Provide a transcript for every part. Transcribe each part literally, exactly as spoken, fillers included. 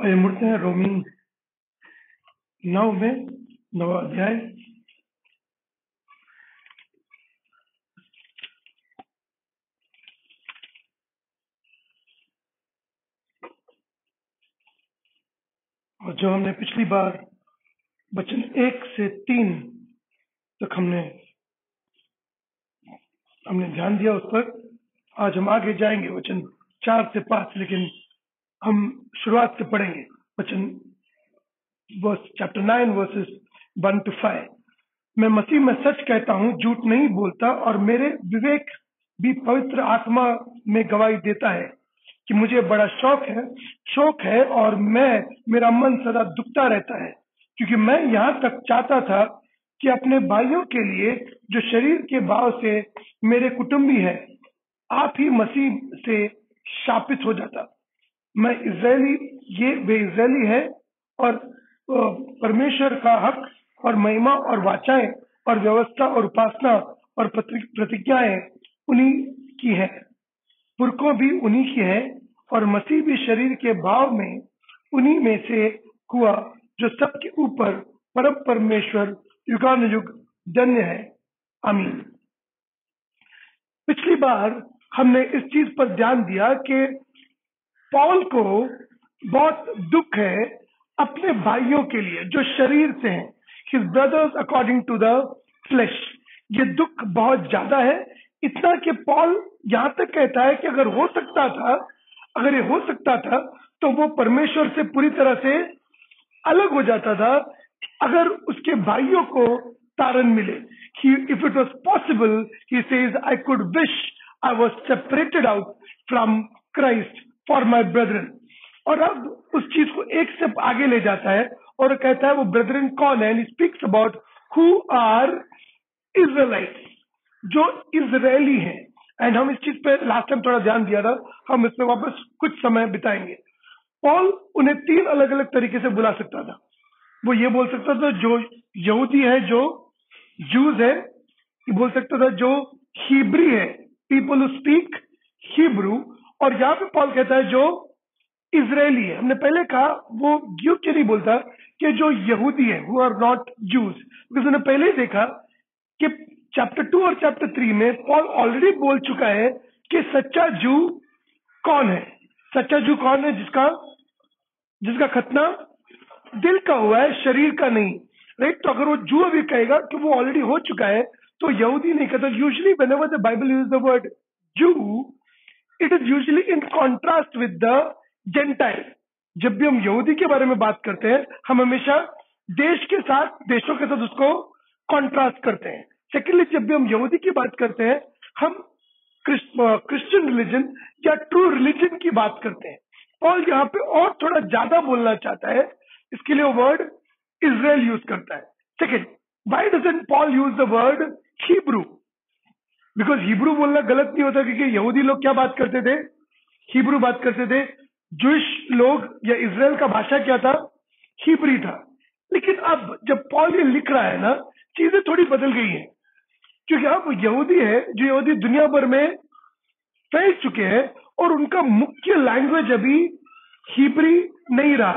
आइए मुड़ते हैं रोमी नौ में नवा अध्याय और जो हमने पिछली बार वचन एक से तीन तक हमने हमने ध्यान दिया उस पर। आज हम आगे जाएंगे वचन चार से पांच, लेकिन हम शुरुआत से पढ़ेंगे वचन verse chapter nine verses one two five. मैं मसीह में सच कहता हूँ, झूठ नहीं बोलता, और मेरे विवेक भी पवित्र आत्मा में गवाही देता है कि मुझे बड़ा शौक है शौक है और मैं मेरा मन सदा दुखता रहता है, क्योंकि मैं यहाँ तक चाहता था कि अपने भाइयों के लिए जो शरीर के भाव से मेरे कुटुंबी है, आप ही मसीह से शापित हो जाता। मैं इजरायली ये वे इजरायली है और परमेश्वर का हक और महिमा और वाचाएं और व्यवस्था और उपासना और प्रतिज्ञाएं उन्हीं की है, पुरखों भी उन्हीं की है, और मसीह भी शरीर के भाव में उन्हीं में से हुआ, जो सबके ऊपर परम परमेश्वर युगानुयुग धन्य है। आमीन। पिछली बार हमने इस चीज पर ध्यान दिया कि पौल को बहुत दुख है अपने भाइयों के लिए जो शरीर से हैं, his brothers according to the flesh. ये दुख बहुत ज्यादा है, इतना कि पौल यहां तक कहता है कि अगर हो सकता था अगर ये हो सकता था तो वो परमेश्वर से पूरी तरह से अलग हो जाता था अगर उसके भाइयों को तारण मिले। He, if it was possible, he says, I could wish I was separated out from Christ for my brethren. और अब उस चीज को एक स्टेप आगे ले जाता है और कहता है वो ब्रदरन कौन है। He speaks about who are Israelites, जो इजरायली हैं। एंड हम इस चीज पे लास्ट टाइम थोड़ा ध्यान दिया था, हम इसमें वापस कुछ समय बिताएंगे। पॉल उन्हें तीन अलग अलग तरीके से बुला सकता था। वो ये बोल सकता था जो यहूदी है, जो जूज है, ये बोल सकता था जो हिब्री है, पीपल हु स्पीक हिब्रू, और यहाँ पे पॉल कहता है जो इजरायली है। हमने पहले कहा वो क्यों क्यों नहीं बोलता कि जो यहूदी है, who are not Jews, because उन्हें पहले ही देखा कि चैप्टर टू और चैप्टर थ्री में पॉल ऑलरेडी बोल चुका है कि सच्चा जू कौन है। सच्चा जू कौन है? जिसका जिसका खतना दिल का हुआ है, शरीर का नहीं, राइट। तो अगर वो जू अभी कहेगा कि वो ऑलरेडी हो चुका है तो यहूदी नहीं कहता। Usually whenever the Bible use the word Jew, it is usually in contrast with the Gentile. जब भी हम यहूदी के बारे में बात करते हैं, हम हमेशा देश के साथ देशों के साथ उसको कॉन्ट्रास्ट करते हैं। सेकेंडली, जब भी हम यहूदी की बात करते हैं, हम क्रिश्चियन रिलीजन या ट्रू रिलीजन की बात करते हैं। पॉल यहाँ पे और थोड़ा ज्यादा बोलना चाहता है, इसके लिए वर्ड इजराइल यूज करता है। Second, why doesn't Paul use the word Hebrew? Because Hebrew बोलना गलत नहीं होता, क्योंकि यहूदी लोग क्या बात करते थे? हिब्रू बात करते थे। जूइश लोग या इजराइल का भाषा क्या था? हिब्री था। लेकिन अब जब पॉल ये लिख रहा है ना, चीजें थोड़ी बदल गई हैं, क्योंकि अब यहूदी है जो यहूदी दुनिया भर में फैल चुके हैं और उनका मुख्य लैंग्वेज अभी हिब्री नहीं रहा।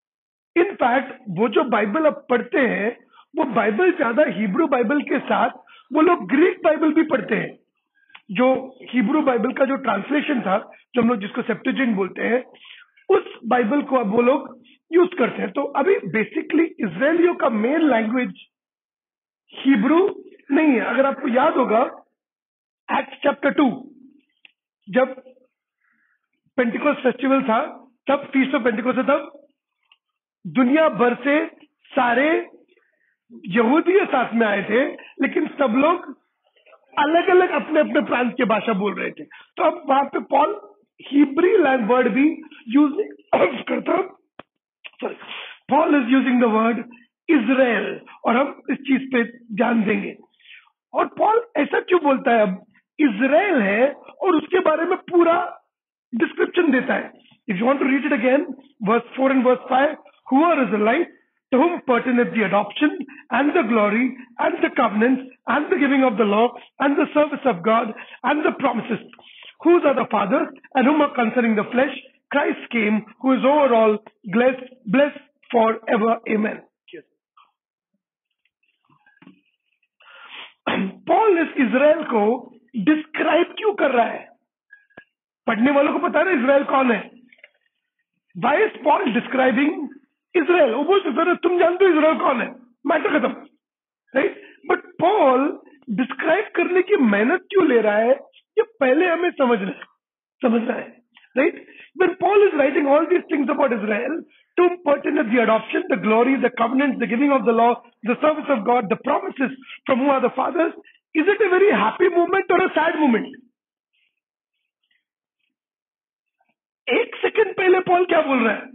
इनफैक्ट वो जो बाइबल अब पढ़ते हैं, वो बाइबल ज्यादा हिब्रू बाइबल के साथ वो लोग ग्रीक बाइबल भी पढ़ते हैं। जो हिब्रू बाइबल का जो ट्रांसलेशन था, जो हम लोग जिसको सेप्टुजिंट बोलते हैं, उस बाइबल को अब वो लोग यूज करते हैं। तो अभी बेसिकली इजरायलियों का मेन लैंग्वेज हिब्रू नहीं है। अगर आपको याद होगा एक्ट्स चैप्टर टू, जब पेंटिकोस्ट फेस्टिवल था, तब फीस्ट ऑफ पेंटिकोस्ट था, तब दुनिया भर से सारे यहूदी साथ में आए थे, लेकिन सब लोग अलग अलग अपने अपने प्रांत की भाषा बोल रहे थे। तो अब वहां पे पॉल हिब्री वर्ड भी यूज करता। Sorry, Paul is using the word Israel, और हम इस चीज पे ध्यान देंगे। और पॉल ऐसा क्यों बोलता है? अब इजराइल है और उसके बारे में पूरा डिस्क्रिप्शन देता है। If you want to read it again, verse four and verse five, who are Israelite to whom pertaineth the adoption and the glory and the covenants and the giving of the law and the service of God and the promises, whose are the fathers and whom are concerning the flesh Christ came, who is over all, blessed, blessed forever. Amen. Paul इस Israel को describe क्यों कर रहा है? पढ़ने वालों को पता है ना इजराइल कौन है? Why is Paul describing Israel? वो बोल सकते हैं तुम जानते हो इजराइल कौन है, मैटर खत्म, राइट? बट पॉल डिस्क्राइब करने की मेहनत क्यों ले रहा है, ये पहले हमें समझना है समझना है right? When Paul is writing all these things about Israel, to whom pertaineth the adoption, the glory, the covenants, the giving of the law, the service of God, the promises from whom are the fathers, is it a very happy moment or a sad moment? एक second पहले Paul क्या बोल रहा है?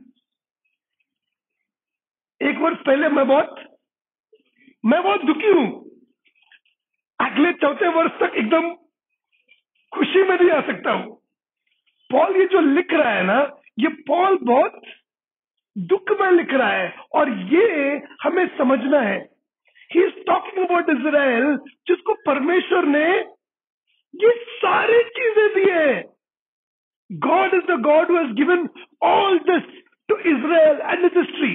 एक वर्ष पहले मैं बहुत मैं बहुत दुखी हूं, अगले चौथे वर्ष तक एकदम खुशी में नहीं आ सकता हूं। पॉल ये जो लिख रहा है ना, ये पॉल बहुत दुख में लिख रहा है, और ये हमें समझना है। He is talking about Israel, जिसको परमेश्वर ने ये सारी चीजें दी है। God is the God who has given all this to Israel and its history.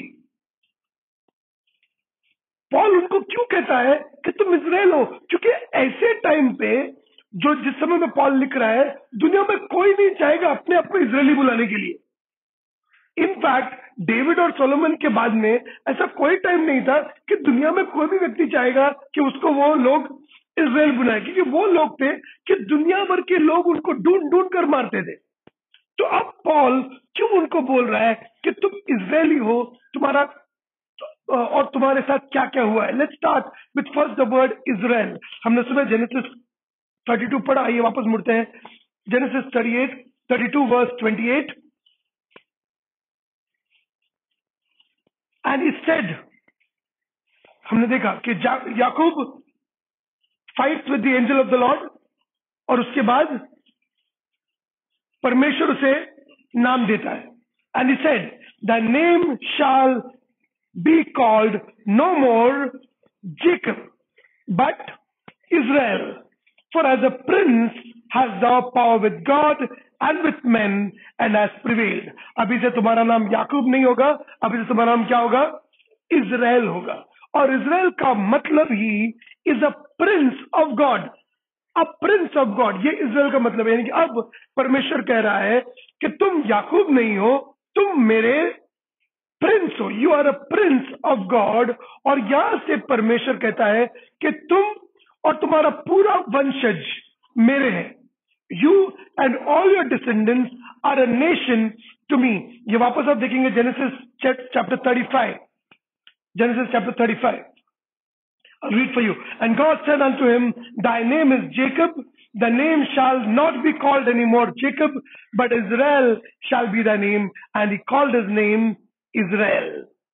Paul उनको क्यों कहता है कि तुम इजराइल हो? क्योंकि ऐसे टाइम पे, जो जिस समय में पॉल लिख रहा है, दुनिया में कोई नहीं चाहेगा अपने आप को इजरायली बुलाने के लिए। इनफैक्ट डेविड और सोलोमन के बाद में ऐसा कोई टाइम नहीं था कि दुनिया में कोई भी व्यक्ति चाहेगा कि उसको वो लोग इजराइल बुलाए, क्योंकि वो लोग थे कि दुनिया भर के लोग उनको ढूंढ ढूंढ कर मारते थे। तो अब पॉल क्यों उनको बोल रहा है कि तुम इजरायली हो, तुम्हारा और तुम्हारे साथ क्या क्या हुआ है? Let's start with first the word Israel. हमने सुबह जेनेसिस थर्टी टू पढ़ा, आइए वापस मुड़ते हैं। Genesis thirty eight thirty two verse twenty eight. And he said, हमने देखा कि Yakub fights with the angel of the Lord, और उसके बाद परमेश्वर उसे नाम देता है। And he said, the name shall be called no more Jacob but Israel, for as a prince has thou power with God and with men and has prevailed. अभी से तुम्हारा नाम याकूब नहीं होगा, अभी से तुम्हारा नाम क्या होगा? इजराइल होगा। और इजराइल का मतलब he is a prince of God, a prince of God, ये इजराइल का मतलब है। यानी कि अब परमेश्वर कह रहा है कि तुम याकूब नहीं हो, तुम मेरे प्रिंस हो, you are a prince of God. और यहां से परमेश्वर कहता है कि तुम और तुम्हारा पूरा वंशज मेरे हैं। You and all your descendants are a nation to me. ये वापस आप देखेंगे Genesis chapter thirty five, Genesis chapter thirty five. I'll read for you. And God said unto him, thy name is Jacob, the name shall not be called anymore Jacob, but Israel shall be thy name. And he called his name Israel.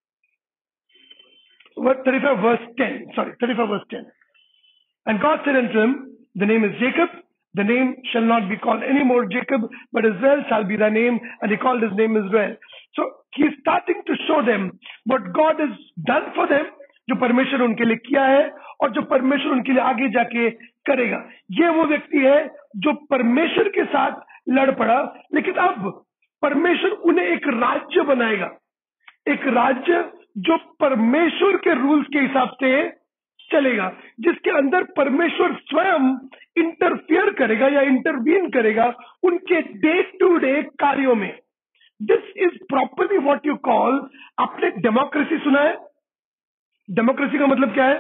What, thirty-five verse ten, sorry, thirty-five verse ten. And God said unto him, the name is Jacob, the name shall not be called any more Jacob, but Israel shall be thy name. And he called his name Israel. So he is starting to show them what God has done for them, जो परमेश्वर उनके लिए किया है और जो परमेश्वर उनके लिए आगे जाके करेगा। ये वो व्यक्ति है जो परमेश्वर के साथ लड़ पड़ा, लेकिन अब परमेश्वर उन्हें एक राज्य बनाएगा, एक राज्य जो परमेश्वर के रूल्स के हिसाब से चलेगा, जिसके अंदर परमेश्वर स्वयं इंटरफियर करेगा या इंटरवीन करेगा उनके डे टू डे कार्यों में। This is properly what you call, आपने डेमोक्रेसी सुना है? डेमोक्रेसी का मतलब क्या है?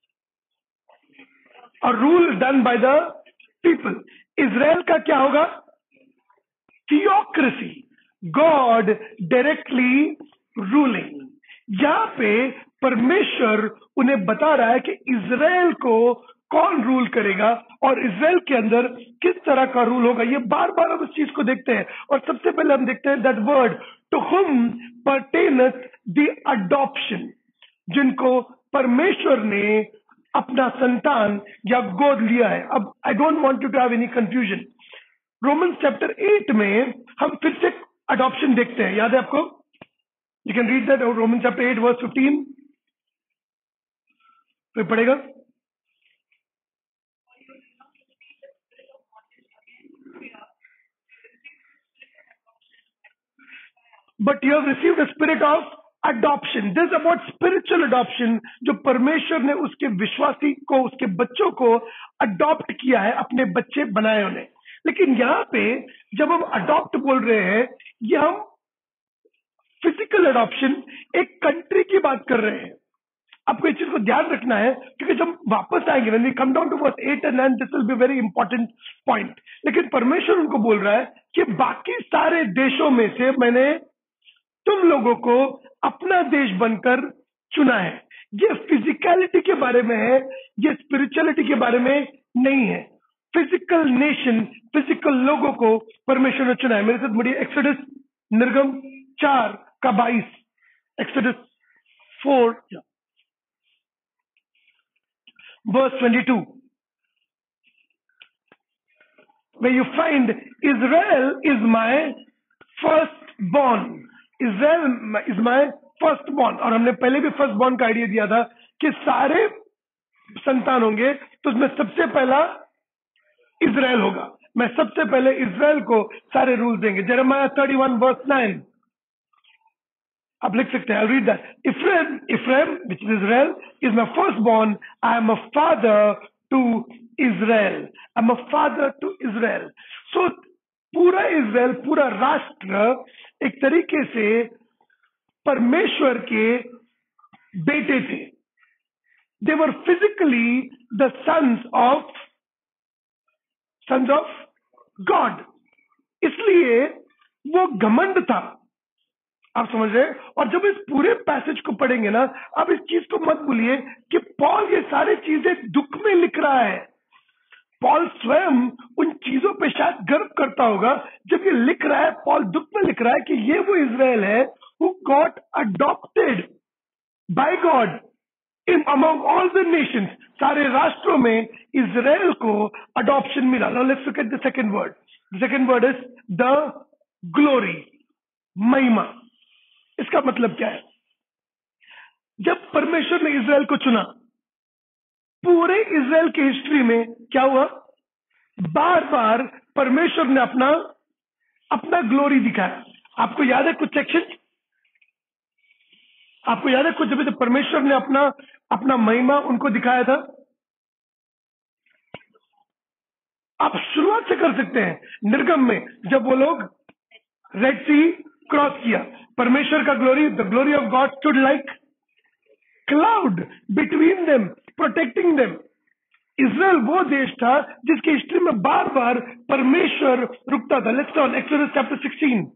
A rule done by the people. Israel का क्या होगा? Theocracy, God directly ruling. यहां पे परमेश्वर उन्हें बता रहा है कि इजराइल को कौन रूल करेगा और इजराइल के अंदर किस तरह का रूल होगा। ये बार बार हम इस चीज को देखते हैं, और सबसे पहले हम देखते हैं that word to whom परटेनथ the adoption, जिनको परमेश्वर ने अपना संतान या गोद लिया है। अब I don't want you to have any confusion. Romans chapter eight में हम फिर से अडॉप्शन देखते हैं, याद है आपको? You can read that, Romans chapter eight verse fifteen. कोई पढ़ेगा? But you have received a spirit of adoption. This about spiritual adoption, जो परमेश्वर ने उसके विश्वासी को, उसके बच्चों को अडॉप्ट किया है, अपने बच्चे बनाए उन्हें. लेकिन यहाँ पे जब हम अडॉप्ट बोल रहे हैं, ये हम फिजिकल अडॉप्शन, एक कंट्री की बात कर रहे हैं. आपको इस चीज को ध्यान रखना है, क्योंकि जब वापस आएंगे, when we come down to verse eight and nine, this will be very important point. लेकिन परमेश्वर उनको बोल रहा है कि बाकी सारे देशों में से मैंने तुम लोगों को अपना देश बनकर चुना है. ये फिजिकलिटी के बारे में है, ये स्पिरिचुअलिटी के बारे में नहीं है. फिजिकल नेशन, फिजिकल लोगों को परमेश्वर ने चुना है. मेरे साथ बढ़िया एक्सोडस निर्गम चार का बाईस, Exodus four verse twenty-two, where you find Israel is my firstborn. Israel is my firstborn. और हमने पहले भी firstborn का आइडिया दिया था कि सारे संतान होंगे तो उसमें सबसे पहला इजराइल होगा. मैं सबसे पहले इजराइल को सारे रूल देंगे. जेरेमाया thirty-one verse nine, आप लिख सकते हैं. I'll read that. Ephraim, Ephraim, which is Israel, is my firstborn. I am a father to Israel. I'm a father to Israel. So पूरा इजराइल, पूरा राष्ट्र एक तरीके से परमेश्वर के बेटे थे. They were physically the sons of sons of God. इसलिए वो घमंड था. आप समझ रहे? और जब इस पूरे पैसेज को पढ़ेंगे ना, आप इस चीज को मत भूलिए कि पॉल ये सारी चीजें दुख में लिख रहा है. पॉल स्वयं उन चीजों पे शायद गर्व करता होगा. जब ये लिख रहा है, पॉल दुख में लिख रहा है कि ये वो इजराइल है who got adopted by God in among all the nations. सारे राष्ट्रों में इजराइल को अडॉप्शन मिला. Now let's look at the second word. The second word is the glory, महिमा. इसका मतलब क्या है? जब परमेश्वर ने इजराइल को चुना, पूरे इजराइल की हिस्ट्री में क्या हुआ? बार बार परमेश्वर ने अपना अपना ग्लोरी दिखाया. आपको याद है कुछ सेक्शन? आपको याद है कुछ जब जब परमेश्वर ने अपना अपना महिमा उनको दिखाया था? आप शुरुआत से कर सकते हैं. निर्गम में जब वो लोग रेड सी क्रॉस किया, परमेश्वर का glory, the glory of God stood like cloud between them, protecting them. Israel वो देश था जिसकी हिस्ट्री में बार बार परमेश्वर रुकता था. Let's turn Exodus chapter sixteen,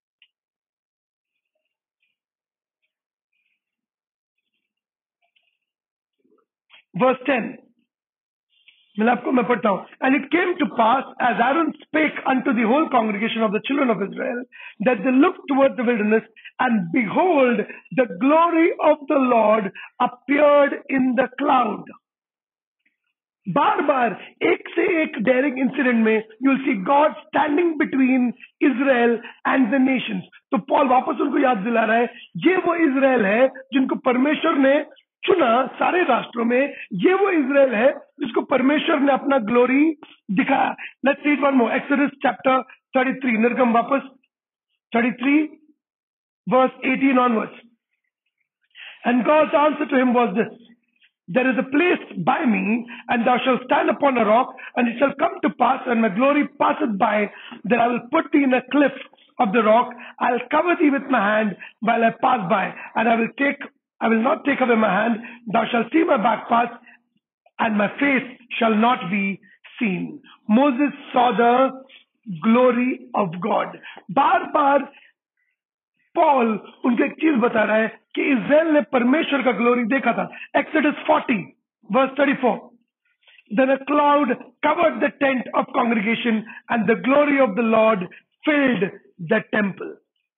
verse ten. मैं आपको मैं पढ़ता हूं. And it came to pass, as Aaron spake unto the whole congregation of the children of Israel, that they looked toward the wilderness, and behold, the glory of the Lord appeared in the cloud. बार बार एक से एक daring incident में you will see God standing between Israel and the nations. तो Paul वापस उनको याद दिला रहा है, ये वो इजराइल है जिनको परमेश्वर ने चुना सारे राष्ट्रों में. ये वो इजराइल है जिसको परमेश्वर ने अपना ग्लोरी दिखाया. Let's read one more. Exodus chapter thirty-three, निर्गम वापस thirty-three verse eighteen onwards. And God's answer to him was this: There is a place by me, and thou shalt stand upon a rock, and it shall come to pass, when my glory passeth by, that I will put thee in a cliff of the rock. I will cover thee with my hand while I pass by, and I will take, I will not take away my hand. Thou shalt see my back pass, and my face shall not be seen. Moses saw the glory of God. बार बार Paul उनको एक चीज बता रहा है कि Israel ने परमेश्वर का ग्लोरी देखा था. Exodus forty verse thirty-four. Then a cloud covered the tent of congregation, and the glory of the Lord filled the temple.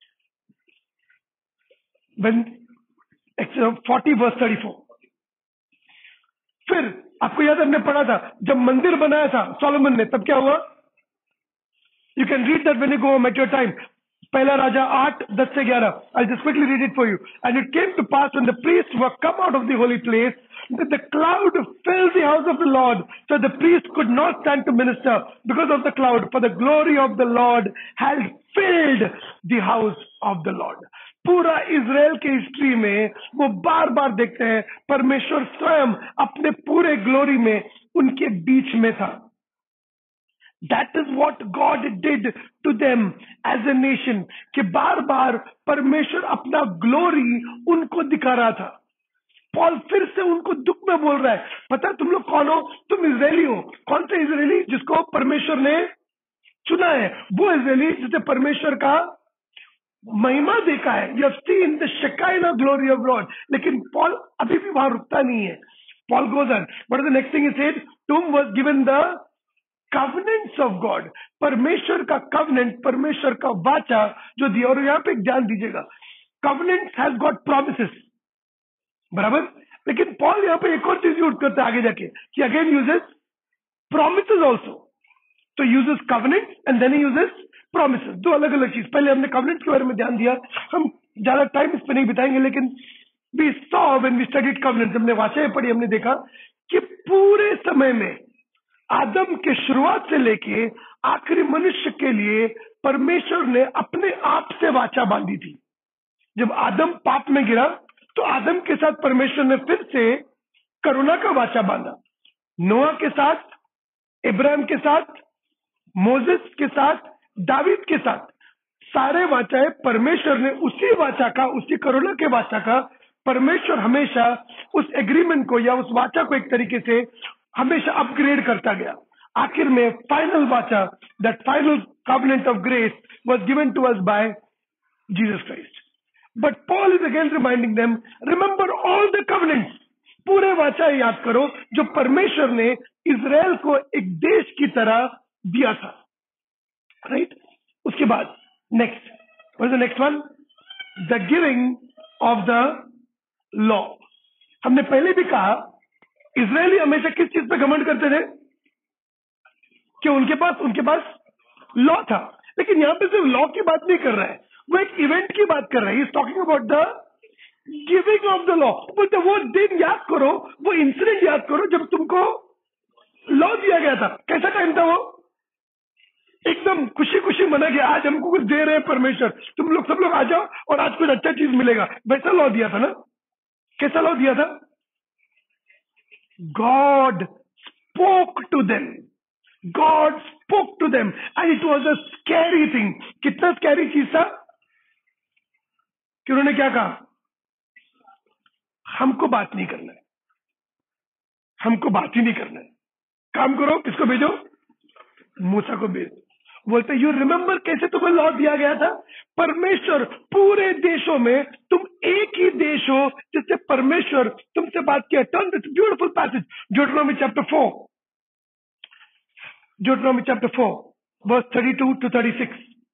When Exodus forty verse thirty-four. फिर आपको याद हमने पढ़ा था जब मंदिर बनाया था सोलोमन ने, तब क्या हुआ? You can read that when you go home at your time. पहला राजा आठ दस से ग्यारह. I'll just quickly read it for you. And it came to pass when the priests were come out of the holy place that the cloud filled the house of the Lord, so the priest could not stand to minister because of the cloud, for the glory of the Lord had filled the house of the Lord. पूरा Israel के history में वो बार बार देखते हैं परमेश्वर स्वयं अपने पूरे ग्लोरी में उनके बीच में था. That is what God did to them as a nation. कि बार बार परमेश्वर अपना ग्लोरी उनको दिखा रहा था. पॉल फिर से उनको दुख में बोल रहा है, पता तुम लोग कौन हो? तुम इजरायली हो. कौन से इजरायली? जिसको परमेश्वर ने चुना है, वो इजरायली जिसे परमेश्वर का महिमा देखा है. You have seen the Shekinah glory of God. लेकिन पॉल अभी भी वहां रुकता नहीं है. Paul goes on. What is the next thing he said? To whom was given the covenants of God. परमेश्वर का covenant, परमेश्वर का वाचा जो दिया. और यहाँ पे एक ध्यान दीजिएगा, covenant has got promises. बराबर. लेकिन पॉल यहाँ पे एक और चीज यूज करता है आगे जाके, कि अगेन यूजेस promises also. तो uses covenant and then he uses promises. दो अलग अलग चीज. पहले हमने covenant के बारे में ध्यान दिया, हम ज्यादा टाइम इस पे नहीं बिताएंगे, लेकिन we saw when we studied covenant, हमने वाचाएं पढ़ी, हमने देखा कि पूरे समय में आदम के शुरुआत से लेके आखिरी मनुष्य के लिए परमेश्वर ने अपने आप से वाचा बांधी थी. जब आदम पाप में गिरा तो आदम के साथ परमेश्वर ने फिर से करुणा का वाचा बांधा. नोआ के साथ, इब्राहिम के साथ, मोसेस के साथ, दावीद के साथ, सारे वाचाएं परमेश्वर ने उसी वाचा का, उसी करुणा के वाचा का, परमेश्वर हमेशा उस एग्रीमेंट को या उस वाचा को एक तरीके से हमेशा अपग्रेड करता गया. आखिर में फाइनल वाचा, that final covenant of grace was given to us by Jesus Christ. But Paul is again reminding them, remember all the covenants. पूरे वाचा याद करो जो परमेश्वर ने इजराइल को एक देश की तरह दिया था. Right right? उसके बाद next, what is the next one? The giving of the law. हमने पहले भी कहा इजरायली हमेशा किस चीज पे घमंड करते थे? कि उनके पास उनके पास लॉ था. लेकिन यहां पे सिर्फ लॉ की बात नहीं कर रहा है, वो एक इवेंट की बात कर रहा है. He is talking about the giving of the law. बोलते वो दिन याद करो, वो इंसिडेंट याद करो जब तुमको लॉ दिया गया था. कैसा टाइम था वो? एकदम खुशी खुशी मना गया, आज हमको कुछ दे रहे हैं परमेश्वर, तुम लोग सब लोग आ जाओ और आज कुछ अच्छा चीज मिलेगा. वैसा लॉ दिया था ना? कैसा लॉ दिया था? God spoke to them. God spoke to them and it was a scary thing. कितना स्कैरी चीज था कि उन्होंने क्या कहा? हमको बात नहीं करना है, हमको बात ही नहीं करना है. काम करो, किसको भेजो? मूसा को भेजो. बोलते यू रिमेंबर कैसे तुम्हें लॉ दिया गया था? परमेश्वर पूरे देशों में तुम एक ही देश हो जिससे परमेश्वर तुमसे बात किया. Turn this beautiful passage, Deuteronomy chapter four. Deuteronomy chapter four, verse thirty-two to thirty-six.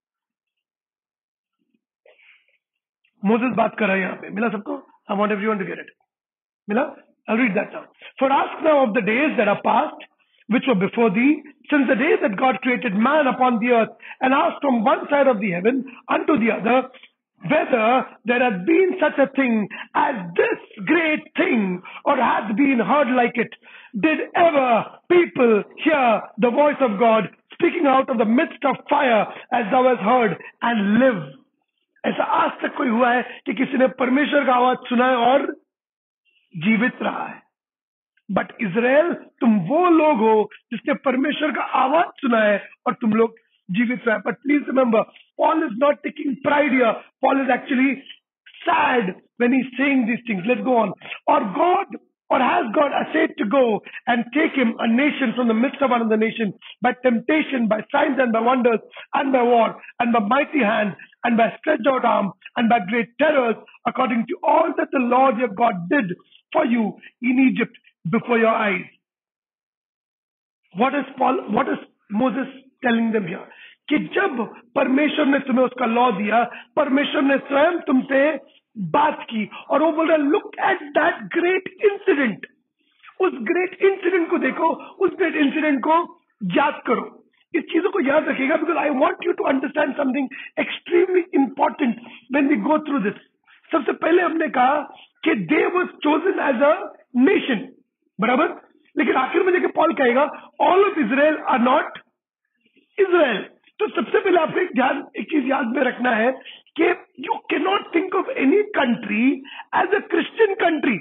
Moses बात कर रहा है यहाँ पे. मिला सबको? I want everyone to get it. मिला? I'll read that now. For ask now of the days that are past, which were before thee, since the day that God created man upon the earth, and asked from one side of the heaven unto the other, whether there hath been such a thing as this great thing, or hath been heard like it. Did ever people hear the voice of God speaking out of the midst of fire, as thou hast heard, and live? ऐसा आज तक कोई हुआ है कि किसी ने परमेश्वर का आवाज सुना है और जीवित रहा है? बट इजराइल, तुम वो लोग हो जिसने परमेश्वर का आवाज सुना है और तुम लोग जीवित रहे. But please remember, Paul is not taking pride here. Paul is actually sad when he is saying these things. Let's go on. और God, or has God essayed to go and take him, a nation, from the midst of another nation, by temptation, by signs and by wonders, and by war, and by mighty hand, and by stretched out arm, and by great terrors, according to all that the Lord your God did for you in Egypt before your eyes? What is Paul, what is Moses telling them here? कि जब परमेश्वर ने तुम्हें उसका law दिया, परमेश्वर ने स्वयं तुमसे बात की, और वो बोल रहा है look at that great incident. उस ग्रेट इंसिडेंट को देखो, उस ग्रेट इंसिडेंट को याद करो. इस चीजों को याद रखिएगा, because I want you to understand something extremely important when we go through this. सबसे पहले हमने कहा कि they was chosen as a nation, बराबर, लेकिन आखिर में जाके पॉल कहेगा all of Israel are not Israel. तो सबसे पहले आपको एक ध्यान एक चीज याद में रखना है कि you can not think of any country as a Christian country.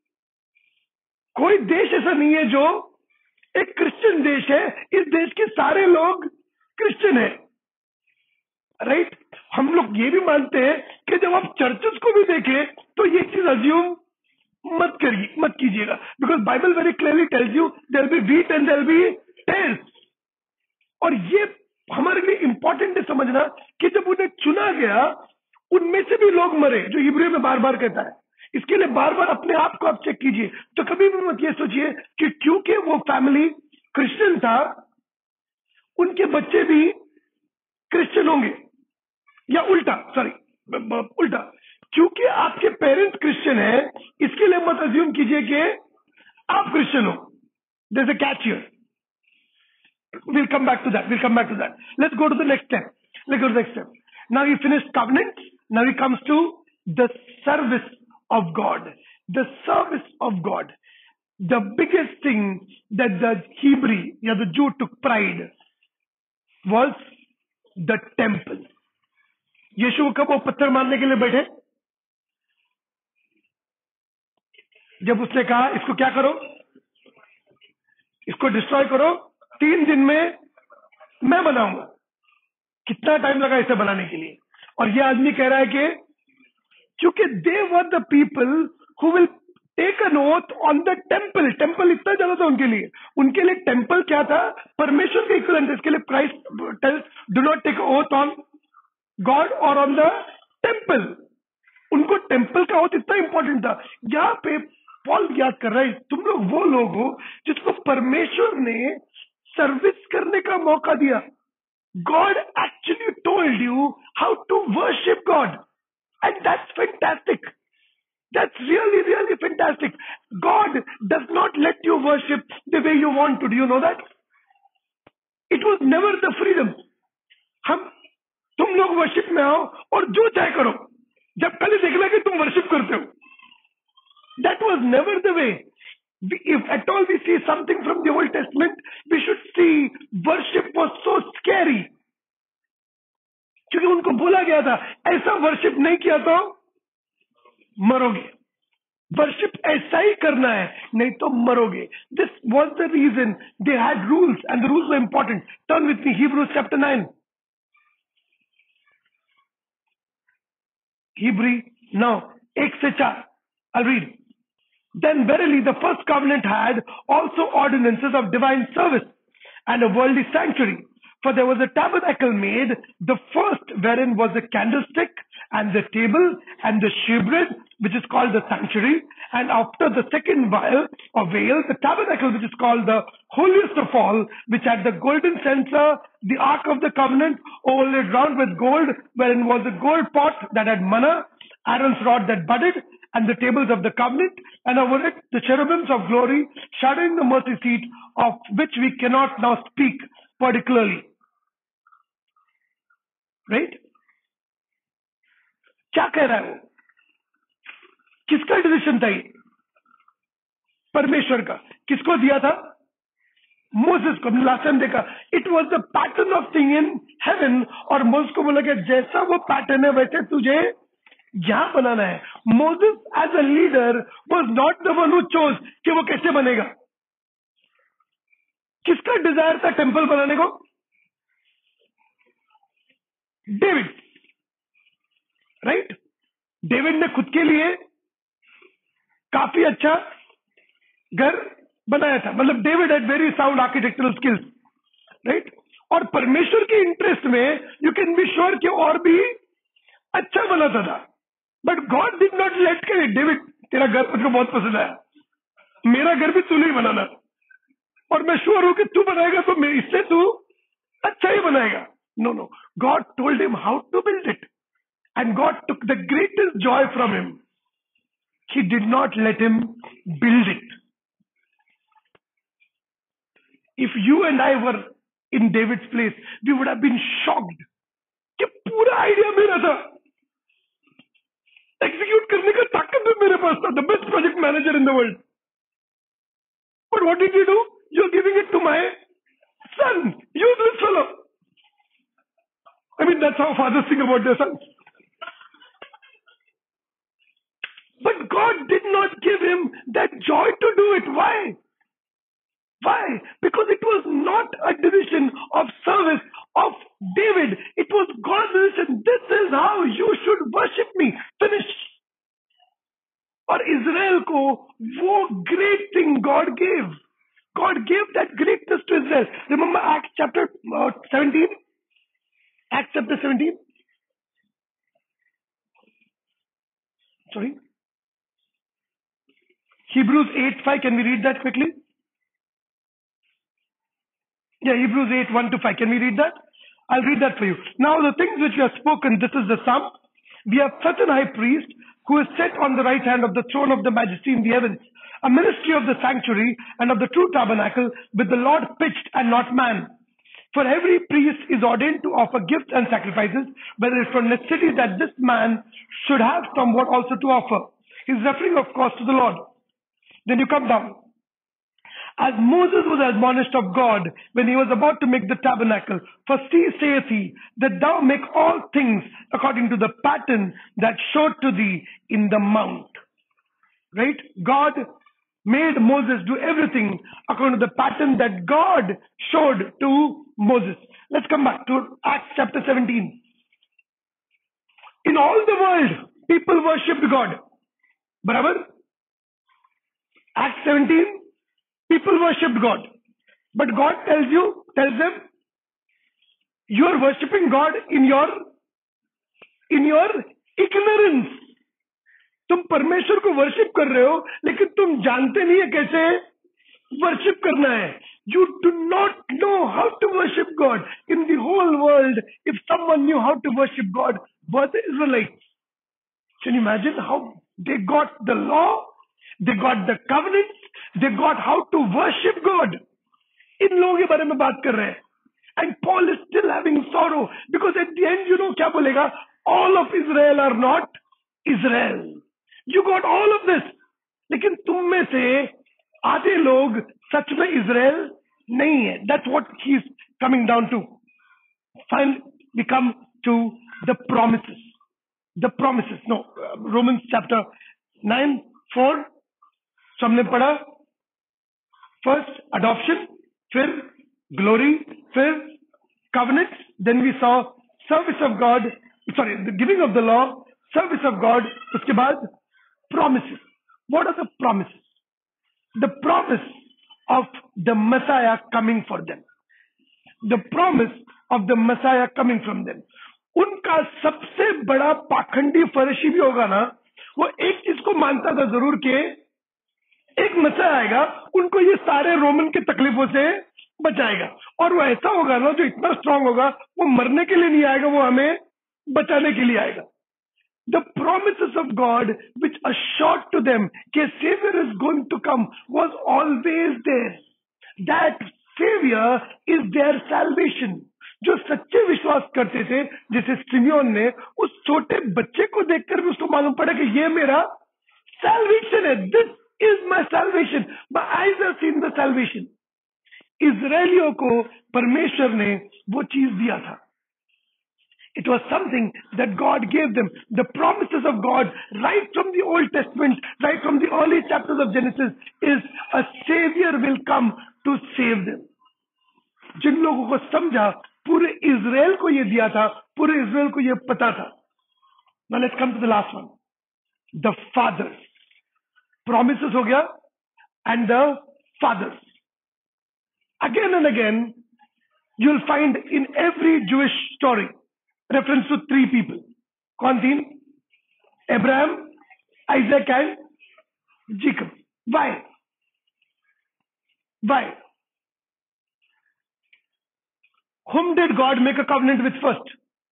कोई देश ऐसा नहीं है जो एक क्रिश्चियन देश है। इस देश के सारे लोग क्रिश्चियन है, राइट। हम लोग ये भी मानते हैं कि जब आप चर्चेस को भी देखें तो ये चीज अज्यूम मत करिए, मत कीजिएगा, because Bible very clearly tells you there be wheat and there be tares. और ये हमारे लिए इंपॉर्टेंट है समझना कि जब उन्हें चुना गया उनमें से भी लोग मरे, जो इब्रियों में बार बार कहता है। इसके लिए बार बार अपने आप को आप चेक कीजिए। तो कभी भी मत ये सोचिए कि क्योंकि वो फैमिली क्रिश्चियन था उनके बच्चे भी क्रिश्चियन होंगे, या उल्टा, सॉरी उल्टा, क्योंकि आपके पेरेंट्स क्रिश्चियन है इसके लिए मत अज्यूम कीजिए कि आप क्रिश्चियन हो। There is a catch here. We'll come back to that. We'll come back to that. Let's go to the next step. Let's go to the next step. Now we finished covenant. Now he comes to the service of God. The service of God. The biggest thing that the Hebrew, yeah, the Jew took pride was the temple. यीशु कब वो पत्थर मारने के लिए बैठे? जब उसने कहा इसको क्या करो, इसको डिस्ट्रॉय करो, तीन दिन में मैं बनाऊंगा। कितना टाइम लगा इसे बनाने के लिए? और ये आदमी कह रहा है कि क्योंकि they were the people who will take an oath on the temple. Temple इतना ज्यादा था उनके लिए। उनके लिए टेम्पल क्या था? परमेश्वर के इक्विवेलेंट। इसके लिए Christ tells do not take oath on God और ऑन द टेम्पल। उनको टेम्पल का ओथ इतना इंपॉर्टेंट था। यहाँ पे पॉल याद कर रहा है, तुम लोग वो लोग हो जिसको परमेश्वर ने सर्विस करने का मौका दिया। God actually told you how to worship God, and that's fantastic. That's really, really fantastic. God does not let you worship the way you want to. Do you know that? It was never the freedom. हम तुम लोग worship में आओ और जो चाहे करो, जब कल देखना कि तुम वर्शिप करते हो। That was never the way. If at all we see something from the Old Testament, we should see worship was so scary. क्योंकि उनको बोला गया था ऐसा वर्शिप नहीं किया तो मरोगे। वर्शिप ऐसा ही करना है, नहीं तो मरोगे। This was the reason they had rules, and the rules were important. Turn with me Hebrews chapter nine. Hebrew नौ एक से चार। I'll read. Then verily the first covenant had also ordinances of divine service and a worldly sanctuary. For there was a tabernacle made, the first wherein was the candlestick and the table and the shewbread, which is called the sanctuary. And after the second veil or veil, the tabernacle, which is called the holiest of all, which had the golden censer, the ark of the covenant, overlaid round with gold, wherein was a gold pot that had manna, Aaron's rod that budded, and the tables of the covenant, and over it the cherubims of glory, shadowing the mercy seat, of which we cannot now speak particularly. Right? क्या कह रहा है वो? किसका decision था ये? परमेश्वर का। किसको दिया था? मोसेस को। लास्ट टाइम देखा, it was the pattern of thing in heaven. और मोसेस को बोला कि जैसा वो पैटर्न है वैसे तुझे यहां बनाना है। Moses as a leader was not the one who chose कि वो कैसे बनेगा। किसका डिजायर था टेम्पल बनाने को? David, right. डेविड ने खुद के लिए काफी अच्छा घर बनाया था। मतलब David had very sound architectural skills, right. और परमेश्वर के इंटरेस्ट में यू कैन बी श्योर कि और भी अच्छा बनाता था। But God did not let के डेविड तेरा घर मुझको बहुत पसंद आया, मेरा घर भी तू नहीं बनाना, और मैं श्योर हूं कि तू बनाएगा तो मैं इससे तू अच्छा ही बनाएगा। No no, God told him how to build it, and God took the greatest joy from him. He did not let him build it. If you and I were in David's place, we would have been shocked कि पूरा idea मेरा था, execute करने का ताकत भी मेरे पास था, the best project manager in the world. But what did you do? You're giving it to my son, useless fellow. I mean, that's how fathers think about their sons. But God did not give him that joy to do it. Why? Why? Because it was not a decision of service of David. It was God's decision. This is how you should worship me. Finish. और Israel को वो great thing God gave. God gave that greatness to Israel. Remember Acts chapter uh, seventeen? Acts chapter seventeen? Sorry? Hebrews eight five. Can we read that quickly? Yeah, Hebrews eight one to five. Can we read that? I'll read that for you. Now the things which we have spoken, this is the sum. We have such an high priest who is set on the right hand of the throne of the majesty in the heavens, a ministry of the sanctuary and of the true tabernacle, with the Lord pitched and not man. For every priest is ordained to offer gifts and sacrifices, but it is for necessity that this man should have somewhat also to offer. He's referring, of course, to the Lord. Then you come down. As Moses was admonished of God when he was about to make the tabernacle, for see, saith he, that thou make all things according to the pattern that showed to thee in the mount. Right? God made Moses do everything according to the pattern that God showed to Moses. Let's come back to Acts chapter seventeen. In all the world, people worshipped God. Barabar? Acts seventeen. People worshipped God. But God tells you, tells them, you are worshipping God in your, in your ignorance. तुम परमेश्वर को worship कर रहे हो, लेकिन तुम जानते नहीं है कैसे वर्शिप करना है. You do not know how to worship God. In the whole world, if someone knew how to worship God, were the Israelites. Can you imagine how they got the law, they got the covenants, they got how to worship God. इन लोगों के बारे में बात कर रहे हैं. And Paul is still having sorrow because at the end, you know क्या बोलेगा? All of Israel are not Israel. You got all of this. लेकिन तुम में से आधे लोग सच में इज़राइल नहीं है. That's what he's coming down to. Finally, we come to the promises. The promises. No, uh, Romans chapter nine, four. So हमने पढ़ा first adoption, फिर glory, फिर covenant. Then we saw service of God. Sorry, the giving of the law, service of God. उसके बाद promises. What are the promises? The promise of the Messiah coming for them. The promise of the Messiah coming from them. उनका सबसे बड़ा पाखंडी फरीसी भी होगा ना, वो एक चीज को मानता था जरूर कि एक मसीहा आएगा, उनको ये सारे रोमन की तकलीफों से बचाएगा. और वो ऐसा होगा ना जो इतना स्ट्रांग होगा, वो मरने के लिए नहीं आएगा, वो हमें बचाने के लिए आएगा. The promises of God which assured to them that Savior is going to come was always there. That Savior is their salvation. जो सच्चे विश्वास करते थे, जैसे सिमियोन ने उस छोटे बच्चे को देखकर भी उसको मालूम पड़ा कि ये मेरा salvation है. This is my salvation. My eyes have seen the salvation. इजरायलियों को परमेश्वर ने वो चीज दिया था. It was something that God gave them. The promises of God, right from the Old Testament, right from the early chapters of Genesis, is a Savior will come to save them. जिन लोगों को समझा, पूरे Israel को ये दिया था, पूरे Israel को ये पता था. Now let's come to the last one. The fathers. Promises हो गया, and the fathers. Again and again, you'll find in every Jewish story reference to three people. कौन तीन? Abraham, Isaac and Jacob. Why? Why? Whom did God make a covenant with first?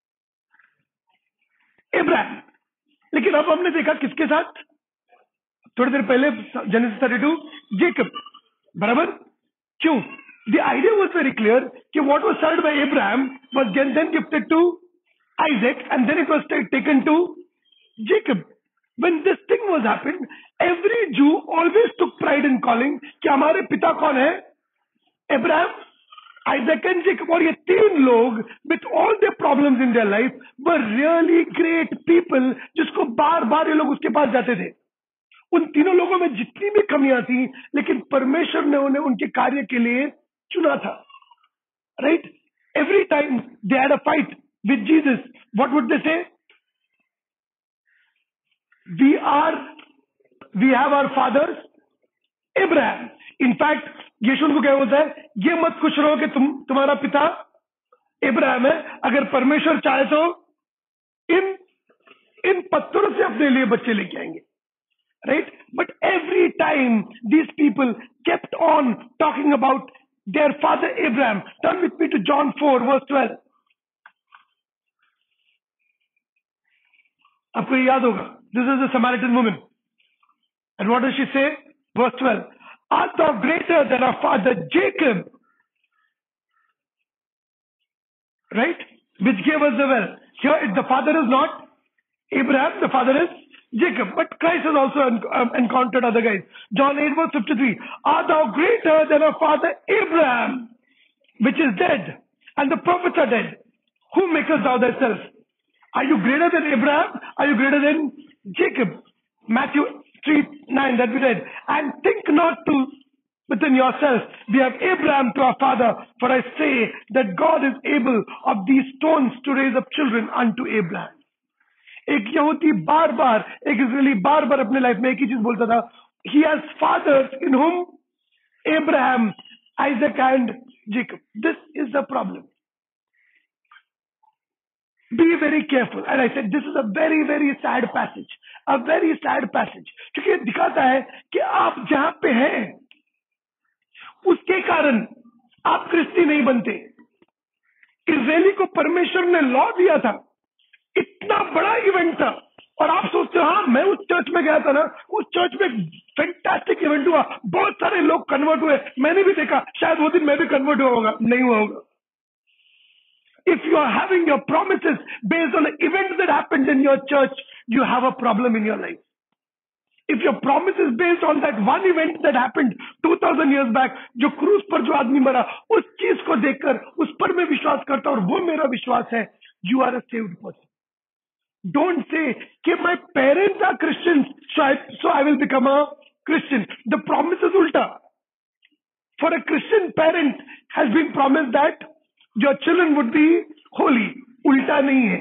Abraham. लेकिन अब हमने देखा किसके साथ? थोड़ी देर पहले जेनेसिस थर्टी टू, जेकब. बराबर? क्यों? The idea was very clear कि what was started by Abraham was then then gifted to Isaac, and then it was ta- taken to Jacob. When this thing was happened, every Jew always took pride in calling कि हमारे पिता कौन है? Abraham, Isaac and Jacob. और ये तीन लोग with all their problems in their life were really great people जिसको बार बार ये लोग उसके पास जाते थे. उन तीनों लोगों में जितनी भी कमियां थी, लेकिन परमेश्वर ने उन्हें उनके कार्य के लिए चुना था. Right? Every time they had a fight with Jesus, what would they say? We are, we have our fathers, Abraham. In fact, यीशु को क्या बोलता है? ये मत खुश रहो कि तुम तुम्हारा पिता इब्राहिम है. अगर परमेश्वर चाहे तो इन इन पत्थरों से अपने लिए बच्चे लेके आएंगे. Right? But every time these people kept on talking about their father Abraham. Turn with me to John four, verse twelve. आपको ये याद होगा. This is the Samaritan woman. And what does she say? Verse twelve. Art thou greater than our father Jacob? Right? Which gave us the well. Here the father is not Abraham, the father is Jacob. But Christ has also en- um, encountered other guys. John eight, verse fifty-three. Art thou greater than our father Abraham, which is dead, and the prophets are dead? Who makest thou thyself? Are you greater than Abraham? Are you greater than Jacob? Matthew three nine that we read. And think not to within yourself, we have Abraham to our father, for I say that God is able of these stones to raise up children unto Abraham. एक यहूदी बार बार एक Israeli बार बार अपने life में एक ही चीज बोलता था. He has fathers in whom Abraham, Isaac and Jacob. This is the problem. Be very careful. And I said, this is a very, very sad passage. A very sad passage. क्योंकि ये दिखाता है कि आप जहां पे हैं, उसके कारण आप क्रिस्ती नहीं बनते. इजरायली को परमेश्वर ने लॉ दिया था. इतना बड़ा इवेंट था. और आप सोचते हो, हाँ मैं उस चर्च में गया था ना, उस चर्च में फैंटास्टिक इवेंट हुआ, बहुत सारे लोग कन्वर्ट हुए, मैंने भी देखा, शायद वो दिन मैं भी कन्वर्ट हुआ होगा. नहीं हुआ होगा. If you are having your promises based on an event that happened in your church, you have a problem in your life. If your promise is based on that one event that happened two thousand years back, जो क्रूज पर जो आदमी मरा, उस चीज को देखकर उस पर मैं विश्वास करता हूं और वो मेरा विश्वास है, you are a saved person. Don't say कि my parents are Christians, so I, so I will become a Christian. The promise is ulta. For a Christian parent has been promised that your children would be holy. उल्टा नहीं है.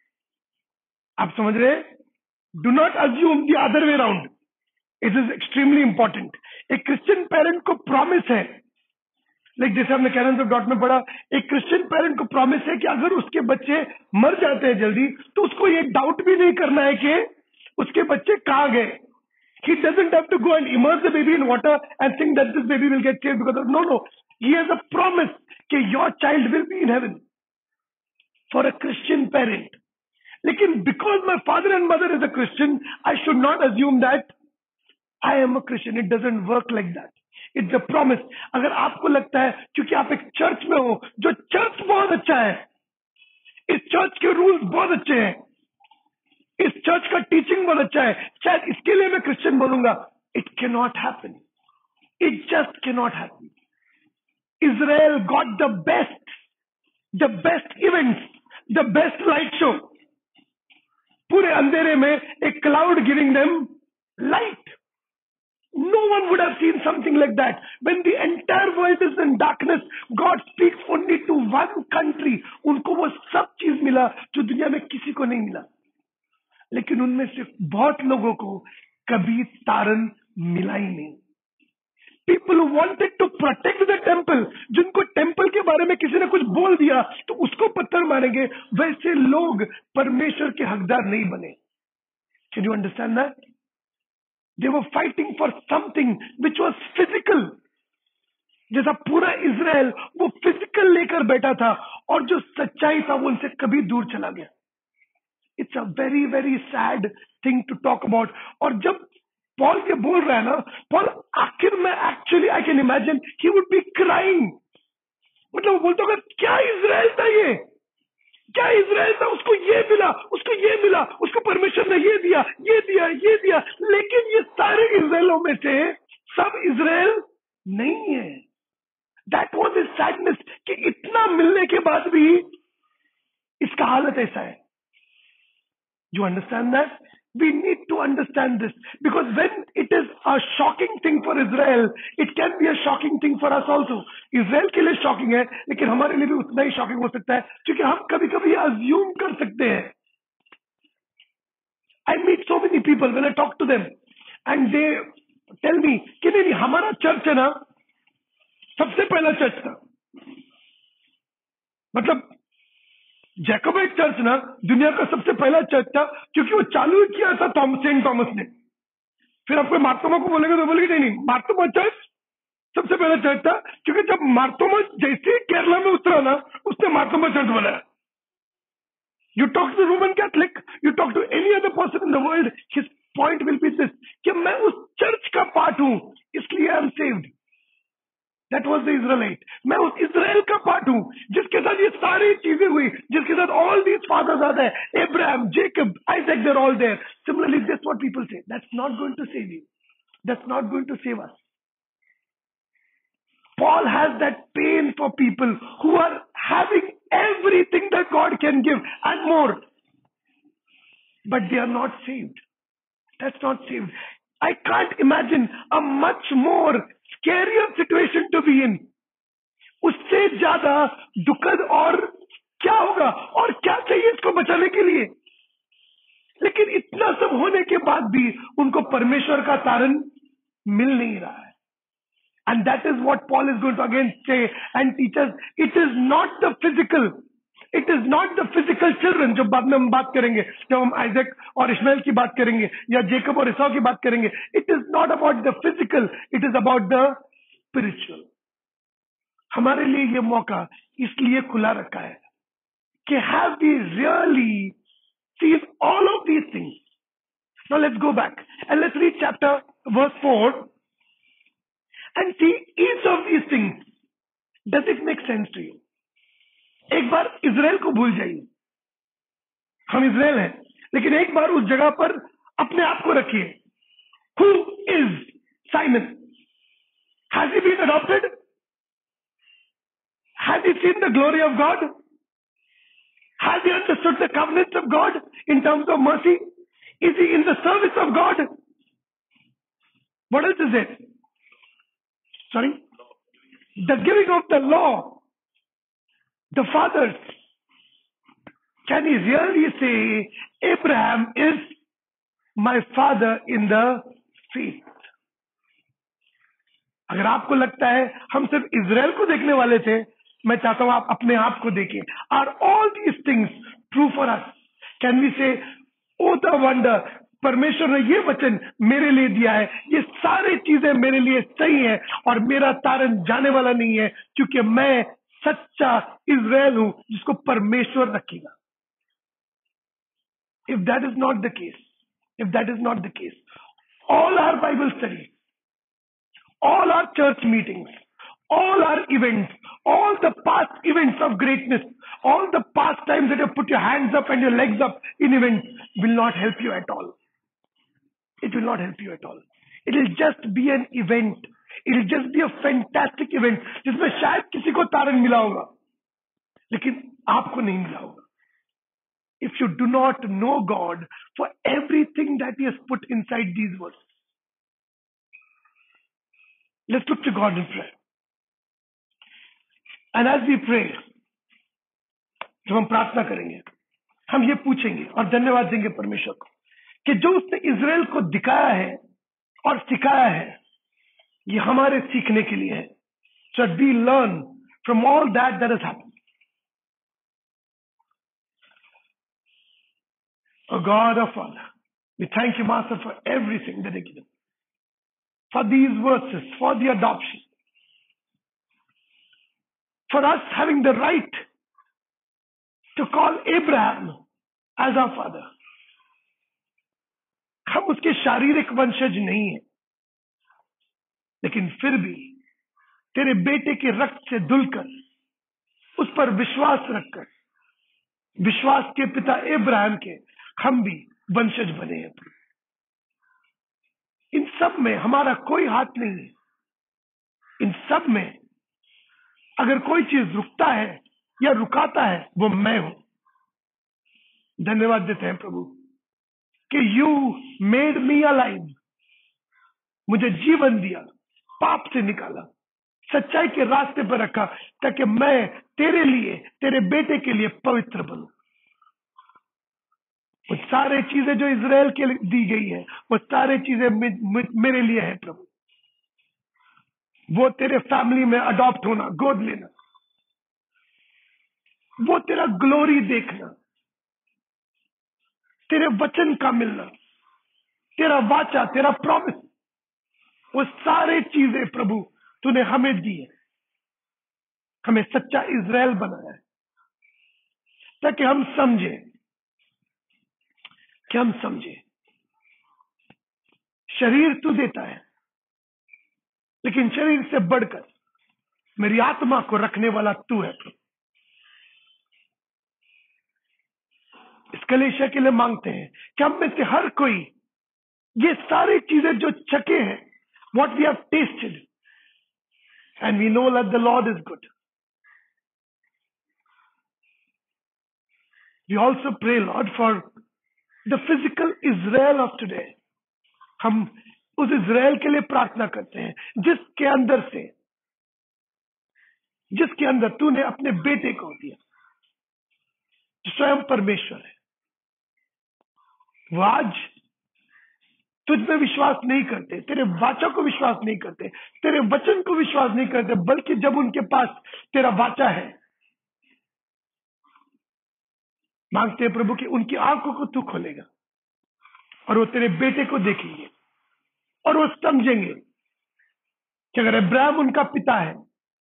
आप समझ रहे? Do not assume the other way around. It is extremely important. एक Christian parent को promise है, like जैसे हमने कैनन ऑफ डॉट में पढ़ा, एक क्रिश्चियन पेरेंट को प्रॉमिस है कि अगर उसके बच्चे मर जाते हैं जल्दी, तो उसको ये डाउट भी नहीं करना है कि उसके बच्चे कहाँ गए. He doesn't have to go and immerse the baby in water and think that this baby will get saved because of, no, no. He has a promise that your child will be in heaven. For a Christian parent. Lekin because my father and mother is a Christian, I should not assume that I am a Christian. It doesn't work like that. It's a promise. अगर आपको लगता है क्योंकि आप एक church में हो, जो चर्च बहुत अच्छा है, इस चर्च के रूल्स बहुत अच्छे हैं, इस चर्च का टीचिंग बहुत अच्छा है, शायद इसके लिए मैं क्रिश्चियन बोलूंगा. It can not happen. It just can not happen. Israel got the best, the best events, the best light show. पूरे अंधेरे में एक cloud giving them light. No one would have seen something like that. When the entire world is in darkness, God speaks only to one country. उनको वो सब चीज मिला जो दुनिया में किसी को नहीं मिला. लेकिन उनमें से बहुत लोगों को कभी तारन मिला ही नहीं. People who wanted to protect the temple, जिनको टेम्पल के बारे में किसी ने कुछ बोल दिया तो उसको पत्थर मारेंगे, वैसे लोग परमेश्वर के हकदार नहीं बने. Can you understand that? They were fighting for something which was physical. जैसा पूरा इजराइल वो फिजिकल लेकर बैठा था और जो सच्चाई था वो उनसे कभी दूर चला गया. It's a very very sad thing to talk about. और जब पॉल ये बोल रहा है ना, पॉल आखिर में actually I can imagine he would be crying मतलब वो बोलता होगा क्या इजराइल था ये, क्या इजराइल था, उसको ये मिला, उसको ये मिला, उसको परमेश्वर ने ये दिया, ये दिया, ये दिया, लेकिन ये सारे इजराइलों में से सब इजराइल नहीं है। दैट वॉज इज सैडनेस कि इतना मिलने के बाद भी इसका हालत ऐसा है। You understand that? We need to understand this because when it is a shocking thing for Israel, it can be a shocking thing for us also. Israel के लिए shocking है, लेकिन हमारे लिए भी उतना ही shocking हो सकता है, क्योंकि हम कभी कभी assume कर सकते हैं। I meet so many people when I talk to them and they tell me कि नहीं नहीं हमारा चर्च है ना सबसे पहला चर्च था, मतलब जैकोबाइट चर्च ना दुनिया का सबसे पहला चर्च था, क्योंकि वो चालू किया था थॉम, सेंट थॉमस ने। फिर आपको मार्तोमा को बोलेंगे तो बोलेंगे नहीं नहीं मार्तोमा चर्च सबसे पहला चर्च था, क्योंकि जब मार्तोमा जैसे केरला में उतरा ना उसने मार्तोमा चर्च बनाया। You talk to Roman Catholic, you talk to any other person in the world, his point will be this कि मैं उस चर्च का पार्ट हूं इसलिए I am saved. That was the Israelite. मैं उस इजराइल का पार्ट हूं जिसके साथ ये सारी चीजें हुई, जिसके साथ all these fathers are there, Abraham, Jacob, Isaac, they're all there. Similarly, that's what people say. That's not going to save you. That's not going to save us. Paul has that pain for people who are having everything that God can give and more, but they are not saved. That's not saved. I can't imagine a much more scarier situation to be in. उससे ज्यादा दुखद और क्या होगा और क्या चाहिए इसको बचाने के लिए। लेकिन इतना सब होने के बाद भी उनको परमेश्वर का तारण मिल नहीं रहा है। And that is what Paul is going to again say and teach us. It is not the physical, it is not the physical children, जो बाद में हम बात करेंगे, जब हम आइजक और इश्माएल की बात करेंगे या जेकब और ईसाऊ की बात करेंगे, it is not about the physical, it is about the spiritual. हमारे लिए ये मौका इसलिए खुला रखा है कि have we really seen all of these things? Now let's go back and let's read chapter verse four and see each of these things. Does it make sense to you? एक बार इजराइल को भूल जाइए, हम Israel हैं, लेकिन एक बार उस जगह पर अपने आप को रखिए। Who is Simon? Has he been adopted? Has he seen the glory of God? Has he understood the covenants of God in terms of mercy? Is he in the service of God? What else is it? Sorry? The giving of the law. The fathers. Can he really say, Abraham is my father in the faith? अगर आपको लगता है हम सिर्फ Israel को देखने वाले थे, मैं चाहता हूं आप अपने आप को देखें। Are all these things true for us? Can we say, oh the wonder, परमेश्वर ने ये वचन मेरे लिए दिया है, ये सारी चीजें मेरे लिए सही है और मेरा तारण जाने वाला नहीं है, क्योंकि मैं सच्चा इजराइल हूं जिसको परमेश्वर रखेगा। If that is not the case, if that is not the case, all our Bible studies, all our church meetings, all our events, all the past events of greatness, all the past times that you put your hands up and your legs up in events will not help you at all. It will not help you at all. It will just be an event. It will just be a fantastic event जिसमें शायद किसी को तारण मिला होगा, लेकिन आपको नहीं मिला होगा. If you do not know God for everything that He has put inside these verses. Let's look to God in prayer. And as we pray, जब हम प्रार्थना करेंगे, हम ये पूछेंगे और धन्यवाद देंगे परमेश्वर को कि जो उसने इजराइल को दिखाया है और सिखाया है, ये हमारे सीखने के लिए है. So that we learn from all that that has happened. Oh God, our Father, we thank you, Master, for everything that you given, for these verses, for the adoption, for us having the right to call Abraham as our father. हम उसके शारीरिक वंशज नहीं हैं, लेकिन फिर भी तेरे बेटे के रक्त से धुलकर उस पर विश्वास रखकर विश्वास के पिता इब्राहिम के हम भी वंशज बने हैं प्रभु। इन सब में हमारा कोई हाथ नहीं है। इन सब में अगर कोई चीज रुकता है या रुकाता है वो मैं हूं। धन्यवाद देते हैं प्रभु कि यू मेड मी अलाइव, मुझे जीवन दिया, पाप से निकाला, सच्चाई के रास्ते पर रखा, ताकि मैं तेरे लिए, तेरे बेटे के लिए पवित्र बनूं। वो सारे चीजें जो इज़राइल के लिए दी गई है, वो सारे चीजें मेरे लिए है प्रभु। वो तेरे फैमिली में अडॉप्ट होना, गोद लेना, वो तेरा ग्लोरी देखना, तेरे वचन का मिलना, तेरा वाचा, तेरा प्रॉमिस, वो सारे चीजें प्रभु तूने हमें दी है। हमें सच्चा इज़राइल बनाया है ताकि हम समझे कि हम समझे शरीर तू देता है, लेकिन शरीर से बढ़कर मेरी आत्मा को रखने वाला तू है प्रभु। इस कलीसिया के लिए मांगते हैं कि हम में से हर कोई ये सारी चीजें जो चखे हैं, what we have tasted and we know that the Lord is good. We also pray, Lord, for the physical Israel of today. हम उस इज़राइल के लिए प्रार्थना करते हैं जिसके अंदर से, जिसके अंदर तूने अपने बेटे को दिया, जो स्वयं परमेश्वर है। वो आज तुझ में विश्वास नहीं करते, तेरे वाचा को विश्वास नहीं करते, तेरे वचन को विश्वास नहीं करते, बल्कि जब उनके पास तेरा वाचा है, मांगते हैं प्रभु कि उनकी आंखों को तू खोलेगा और वो तेरे बेटे को देखेंगे और वो समझेंगे कि अगर अब्राहम उनका पिता है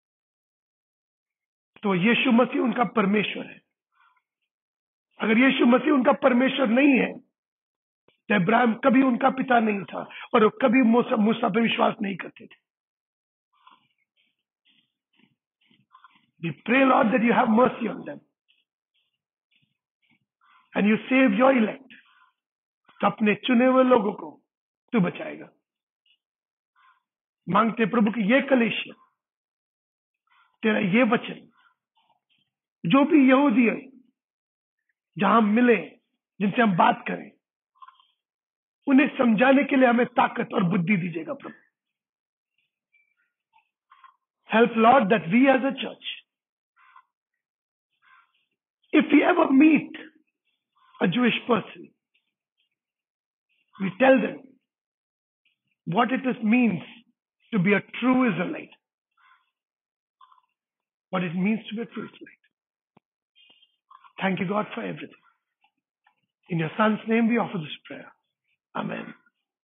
तो यीशु मसीह उनका परमेश्वर है। अगर यीशु मसीह उनका परमेश्वर नहीं है तो अब्राहम कभी उनका पिता नहीं था और वो कभी मूसा मूसा पर विश्वास नहीं करते थे। We pray, Lord, that you have mercy on them and you save your elect. तो अपने चुने हुए लोगों को तू बचाएगा। मांगते प्रभु कि ये कलीसिया, तेरा ये वचन, जो भी यहूदी है जहां हम मिले, जिनसे हम बात करें, उन्हें समझाने के लिए हमें ताकत और बुद्धि दीजिएगा प्रभु। Help, Lord, that we as a church, if we ever meet a Jewish person, we tell them what it is means to be a true Israelite, what it means to be a true Israelite. Thank you, God, for everything. In your Son's name we offer this prayer. Amen.